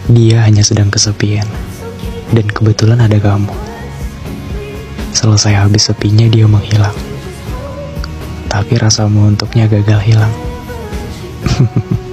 Dia hanya sedang kesepian, dan kebetulan ada kamu. Selesai habis sepinya dia menghilang, tapi rasamu untuknya gagal hilang.